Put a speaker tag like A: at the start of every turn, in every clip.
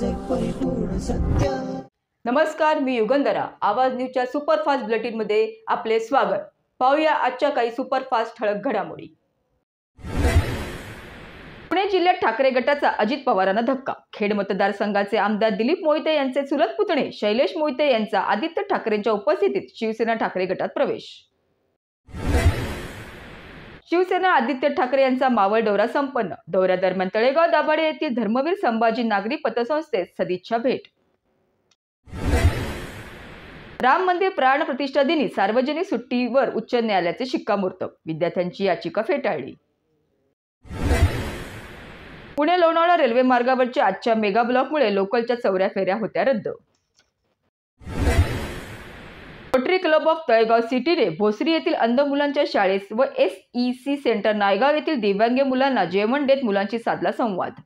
A: सत्याचे परिपूर्ण सत्य।
B: नमस्कार, मी युगंधरा। आवाज न्यूजच्या सुपरफास्ट बुलेटिन मध्ये आपले स्वागत। पाहूया आजच्या काही सुपरफास्ट ठळक घडामोडी। पुणे जिल्ह्यात ठाकरे गटाचा अजित पवारांना धक्का। खेड मतदारसंघाचे आमदार दिलीप मोहिते यांचे चुलत पुतणे शैलेश मोहिते यांचा आदित्य ठाकरेंच्या उपस्थितीत शिवसेना ठाकरे गटात प्रवेश। शिवसेना आदित्य ठाकरे यांचा मावळ दौरा संपन्न। दौऱ्यादरम्यान तळेगाव दाभाडे येथील धर्मवीर संभाजी नागरी पतसंस्थेत सदिच्छा भेट। राम मंदिर प्राण प्रतिष्ठा दिनी सार्वजनिक सुट्टीवर उच्च न्यायालयाचे शिक्कामोर्तब। विद्यार्थ्यांची याचिका फेटाळली। पुणे लोणावळा रेल्वे मार्गावरच्या आजच्या मेगा ब्लॉकमुळे लोकलच्या चौऱ्या फेऱ्या होत्या रद्द। रोटरी क्लब ऑफ तळेगाव सिटीने भोसरी येथील अंध मुलांच्या शाळेस व SEC सेंटर नायगाव येथील दिव्यांग मुलांना जेवण देत मुलांशी साधला संवाद।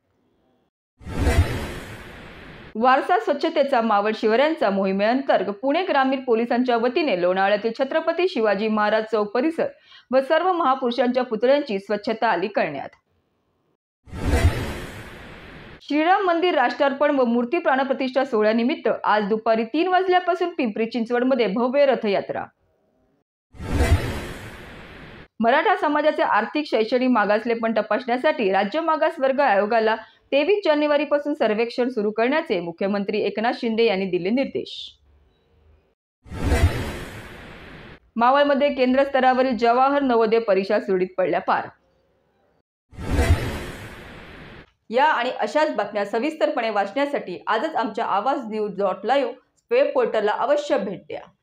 B: वारसा स्वच्छतेचा मावळ शिवरायांचा मोहिमेअंतर्गत पुणे ग्रामीण पोलिसांच्या वतीने लोणावळ्यातील छत्रपती शिवाजी महाराज चौक परिसर व सर्व महापुरुषांच्या पुतळ्यांची स्वच्छता आली करण्यात। श्रीराम मंदिर राष्ट्रार्पण व मूर्ती प्राणप्रतिष्ठा सोहळ्यानिमित्त आज दुपारी 3 वाजल्यापासून पिंपरी चिंचवडमध्ये भव्य रथयात्रा। मराठा समाजाचे आर्थिक शैक्षणिक मागासलेपण तपासण्यासाठी राज्य मागास वर्ग आयोगाला 23 जानेवारीपासून सर्वेक्षण सुरू करण्याचे मुख्यमंत्री एकनाथ शिंदे यांनी दिले निर्देश। मावळमध्ये केंद्र स्तरावरील जवाहर नवोदय परीक्षा सुरळीत पडल्या पार। या आणि अशाच बातम्या सविस्तरपणे वाचण्यासाठी आजच आमच्या आवाज न्यूज.live वेब पोर्टलला अवश्य भेट द्या।